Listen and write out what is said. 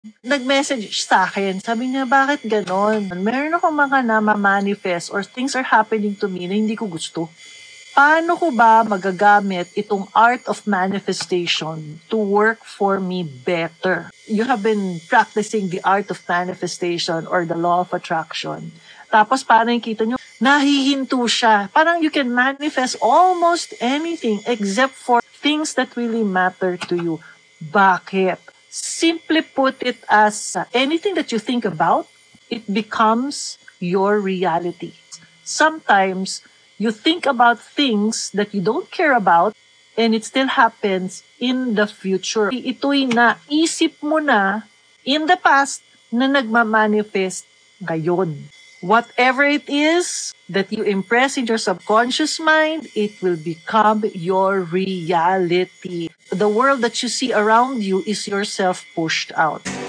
nag-message sa akin. Sabi niya, bakit ganon? Meron ako mga nama-manifest or things are happening to me na hindi ko gusto. Paano ko ba magagamit itong art of manifestation to work for me better? You have been practicing the art of manifestation or the law of attraction. Tapos parang kita nyo, nahihinto siya. Parang you can manifest almost anything except for things that really matter to you. Bakit? Simply put it as anything that you think about, it becomes your reality. Sometimes, you think about things that you don't care about and it still happens in the future. Ito'y naisip mo na in the past na nagmamanifest ngayon. Whatever it is that you impress in your subconscious mind, it will become your reality. The world that you see around you is yourself pushed out.